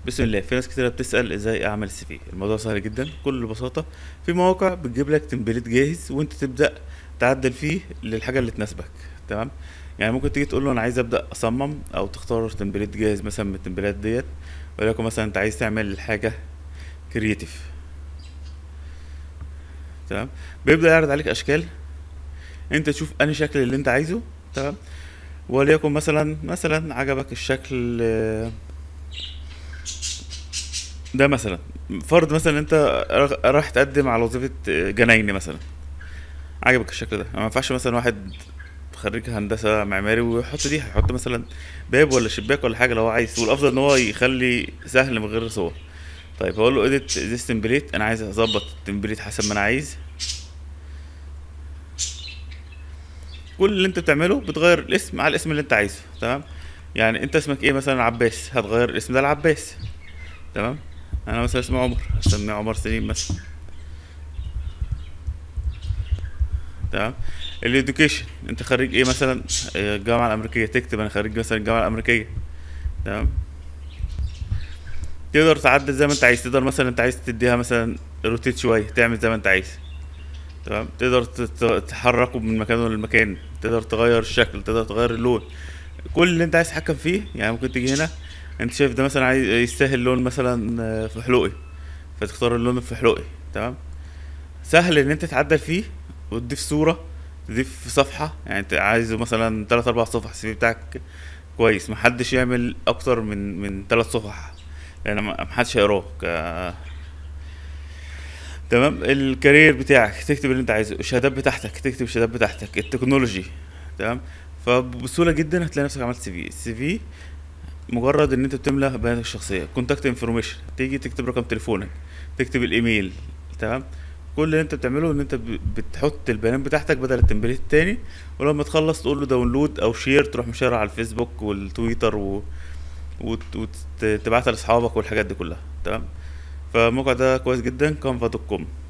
بسم الله. في ناس كتيرة بتسأل ازاي اعمل السي في. الموضوع سهل جدا بكل بساطة. في مواقع بتجيب لك تمبليت جاهز وانت تبدأ تعدل فيه للحاجة اللي تناسبك. تمام. يعني ممكن تيجي تقول له انا عايز ابدأ اصمم، او تختار تمبليت جاهز مثلا من التمبليات ديت. ولكن مثلا انت عايز تعمل حاجة كرييتيف. تمام. بيبدأ يعرض عليك اشكال، انت تشوف انهي شكل اللي انت عايزه. تمام. وليكن مثلا عجبك الشكل ده مثلا. فرض مثلا انت راح تقدم على وظيفة جنايني مثلا. عجبك الشكل ده، ما ينفعش مثلا واحد خريج هندسة معماري ويحط دي، هيحط مثلا باب ولا شباك ولا حاجة لو هو عايز. والأفضل إن هو يخلي سهل من غير صور. طيب هقول له edit this template، أنا عايز أظبط التمبليت حسب ما أنا عايز. كل اللي أنت بتعمله بتغير الاسم على الاسم اللي أنت عايزه. تمام. يعني أنت اسمك إيه مثلا؟ عباس، هتغير الاسم ده لعباس. تمام. أنا مثلا اسمي عمر، هسميه عمر سليم مثلا. تمام. الإديوكيشن، أنت خريج إيه مثلا؟ الجامعة الأمريكية، تكتب أنا خريج مثلا الجامعة الأمريكية. تمام. تقدر تعدل زي ما انت عايز. تقدر مثلا انت عايز تديها مثلا روتيت شويه، تعمل زي ما انت عايز. تمام. تقدر تحركه من مكانه لمكان، تقدر تغير الشكل، تقدر تغير اللون. كل اللي انت عايز تتحكم فيه. يعني ممكن تيجي هنا، انت شايف ده مثلا عايز يستاهل لون مثلا فحلوقي، فتختار اللون الفحلوقي. تمام. سهل ان انت تعدل فيه وتضيف صوره، تضيف صفحه. يعني انت عايزه مثلا 3 4 صفح. السي في بتاعك كويس، محدش يعمل اكتر من 3 صفح، لان محدش هيقراه تمام. الكارير بتاعك تكتب اللي انت عايزه، الشهادات بتاعتك تكتب الشهادات بتاعتك، التكنولوجي. تمام. فبسهوله جدا هتلاقي نفسك عملت سي في. السي في مجرد ان انت بتملى بياناتك الشخصيه، كونتاكت انفورميشن، تيجي تكتب رقم تليفونك، تكتب الايميل. تمام. كل اللي انت بتعمله ان انت بتحط البيانات بتاعتك بدل التمبليت التاني. ولما تخلص تقول له داونلود او شير، تروح مشيرها على الفيسبوك والتويتر وتبعتها لاصحابك والحاجات دي كلها. تمام. فالموقع ده كويس جدا، canva.com.